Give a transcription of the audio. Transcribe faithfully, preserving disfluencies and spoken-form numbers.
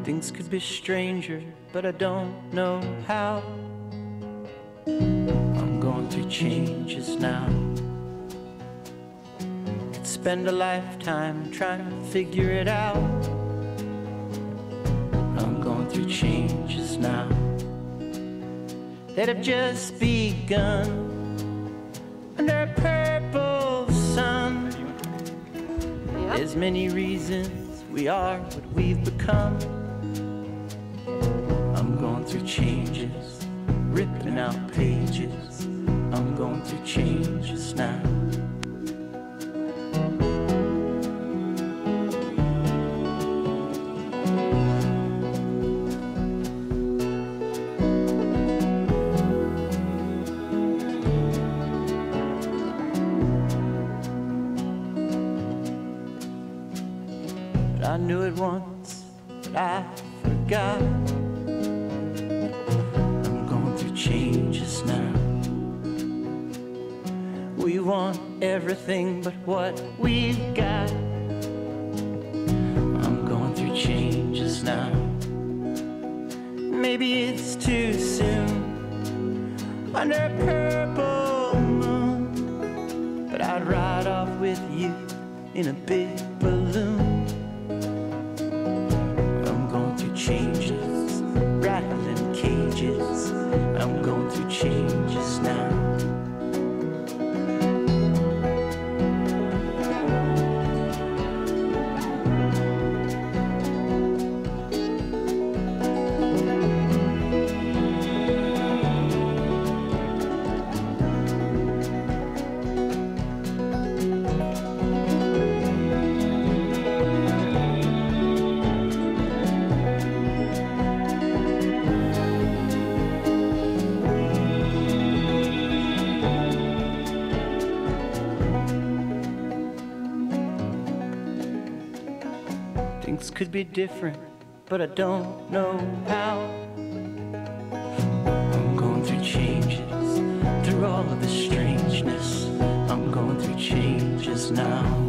Things could be stranger, but I don't know how. I'm going through changes now. Could spend a lifetime trying to figure it out. I'm going through changes now that have just begun under a purple sun. There's many reasons we are what we've become. I'm going through changes, ripping out pages. I'm going through changes now. I knew it once, but I forgot. I'm going through changes now. We want everything but what we've got. I'm going through changes now. Maybe it's too soon under a purple moon, but I'd ride off with you in a big balloon. Changes, rattling cages. I'm going through changes now. Things could be different, but I don't know how. I'm going through changes, through all of the strangeness. I'm going through changes now.